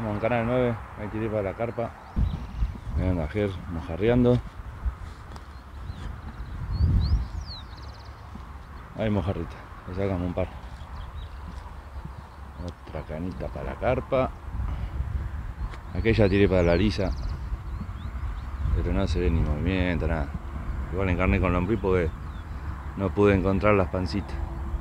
Estamos en Canal 9, ahí tiré para la carpa. Me anda Ger mojarreando. Ahí mojarrita, le sacamos un par. Otra canita para la carpa. Aquella tiré para la lisa, pero no se ve ni movimiento, nada. Igual encarné con lombriz porque no pude encontrar las pancitas.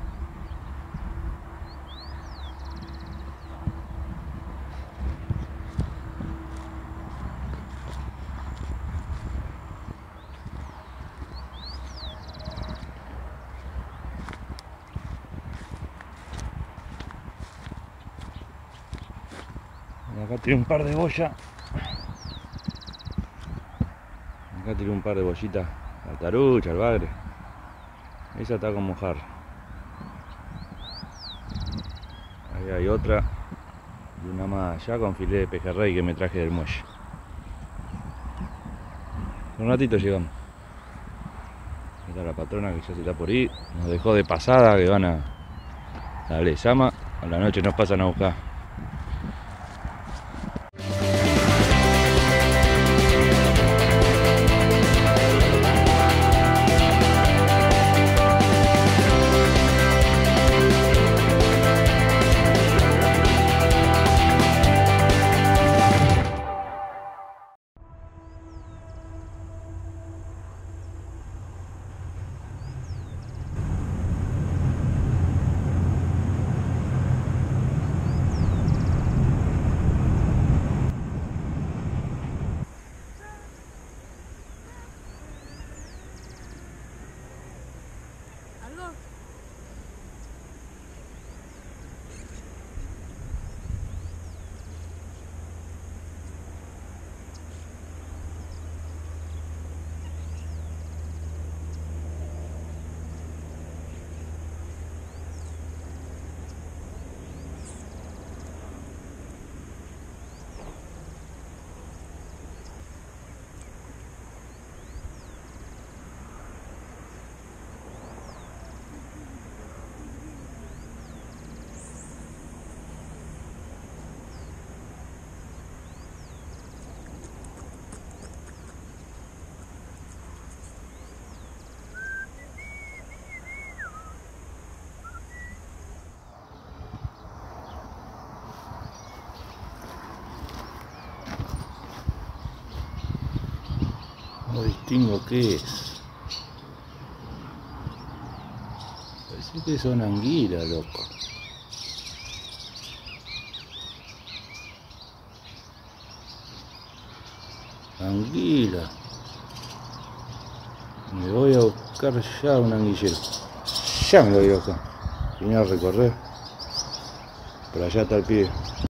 Acá tiré un par de boya. Acá tiré un par de bollitas al tarucha, al bagre. Esa está con mojar. Ahí hay otra. Y una más allá con filé de pejerrey que me traje del muelle. Un ratito llegamos. Ahí está la patrona que ya se está por ir. Nos dejó de pasada que van a la Lezama. A la noche nos pasan a buscar. No distingo qué es. Parece que son anguilas, loco. Anguila. Me voy a buscar ya un anguillero. Ya me lo voy a buscar. Vine a recorrer. Por allá está el pibe.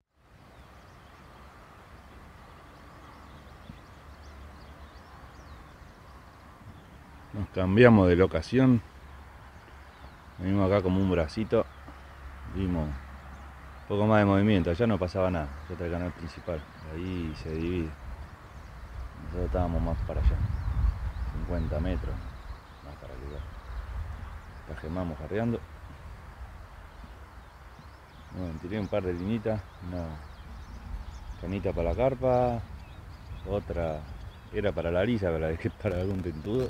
Nos cambiamos de locación. Venimos acá como un bracito. Vimos un poco más de movimiento. Allá no pasaba nada. Ya está el canal principal. Ahí se divide. Nosotros estábamos más para allá. 50 metros. Más para el lugar. Cajemamos jarreando. Bueno, tiré un par de linitas. Una canita para la carpa. Otra era para la lisa, pero la dejé para algún tentudo.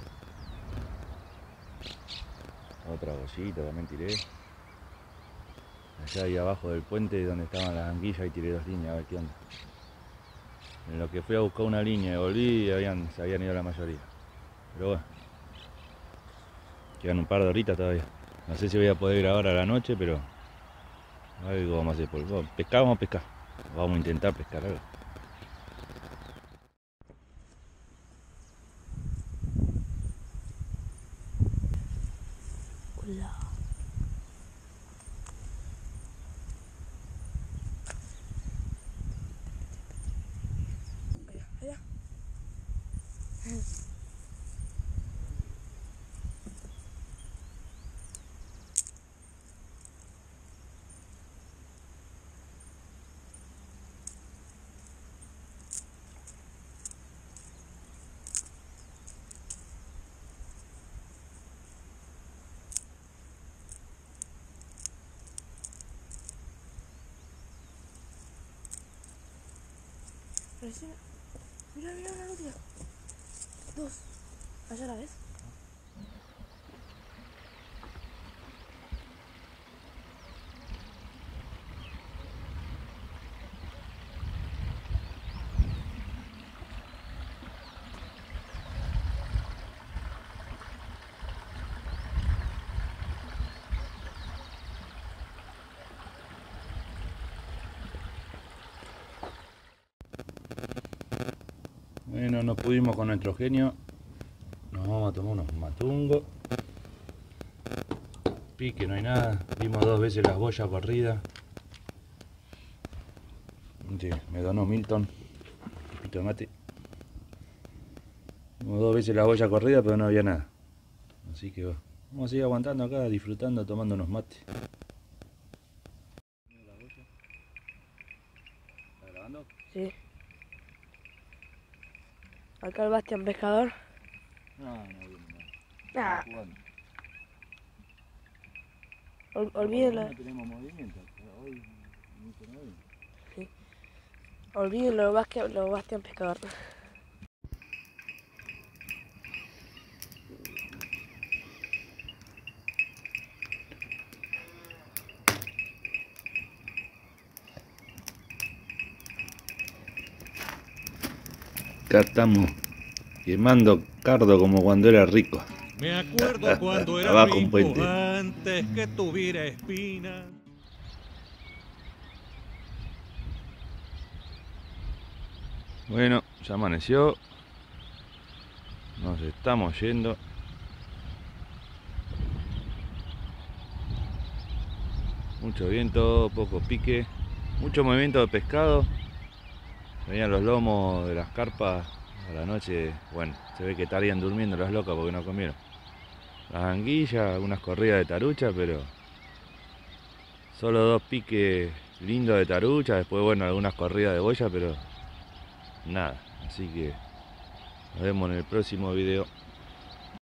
Otra bollita también tiré. Allá ahí abajo del puente donde estaban las anguillas y tiré 2 líneas a ver qué onda. En lo que fui a buscar una línea y volví se habían ido la mayoría. Pero bueno, quedan un par de horitas todavía. No sé si voy a poder grabar a la noche, pero algo vamos a hacer. Pescar, vamos a pescar. Vamos a intentar pescar algo. Hola. Allá. Recién. Mira, mira una lútida. Dos. Allá la ves. Bueno, no pudimos con nuestro genio. Nos vamos a tomar unos matungos. Pique, no hay nada. Dimos 2 veces las boyas corridas. Sí, me donó Milton. Pito de mate. Dimos 2 veces la boya corrida, pero no había nada. Así que vamos a seguir aguantando acá, disfrutando, tomando unos mates. ¿Está grabando? Sí. Acá el Bastian pescador. No viene nada. Ah, Está jugando. olvídenlo. No tenemos movimiento, pero hoy mucho no vimos. Sí. Olvídenlo, lo Bastian pescador. Acá estamos quemando cardo como cuando era rico. Me acuerdo cuando era Abajo un rico, puente. antes que tuviera espina. Bueno, ya amaneció. Nos estamos yendo. Mucho viento, poco pique, mucho movimiento de pescado. Venían los lomos de las carpas a la noche. Bueno, se ve que estarían durmiendo las locas porque no comieron. Las anguillas, algunas corridas de tarucha, pero solo 2 piques lindos de tarucha. Después, bueno, algunas corridas de boya, pero nada. Así que nos vemos en el próximo video.